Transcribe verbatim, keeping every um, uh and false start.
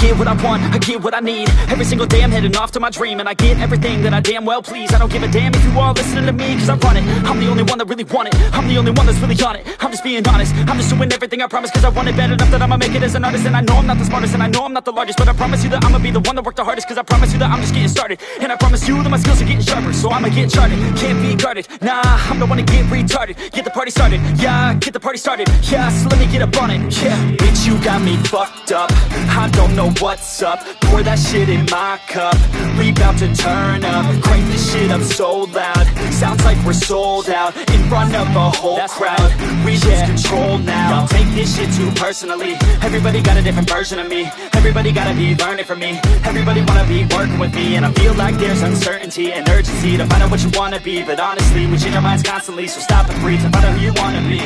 get what I want, I get what I need. Every single day I'm heading off to my dream, and I get everything that I damn well please. I don't give a damn if you all listening to me, cause I run it. I'm the only one that really want it, I'm the only one that's really on it. I'm just being honest, I'm just doing everything I promise, cause I want it bad enough that I'ma make it as an artist. And I know I'm not the smartest, and I know I'm not the largest, but I promise you that I'ma be the one that worked the hardest. Cause I promise you that I'm just getting started, and I promise you that my skills are getting sharper. So I'ma get charted, can't be guarded. Nah, I'm the one to get retarded. Get the party started, yeah, get the party started. Yeah, so let me get up on it, yeah. Bitch, you got me fucked up, I don't know what's up. Pour that shit in my cup, we bout to turn up. Crank this shit up so loud, sounds like we're sold out. In front of a whole That's crowd, right. we yeah. lose control now. Don't take this shit too personally, everybody got a different version of me. Everybody gotta be learning from me, everybody wanna be working with me. And I feel like there's uncertainty and urgency to find out what you wanna be. But honestly, we change our minds constantly, so stop and breathe and find out who you wanna be.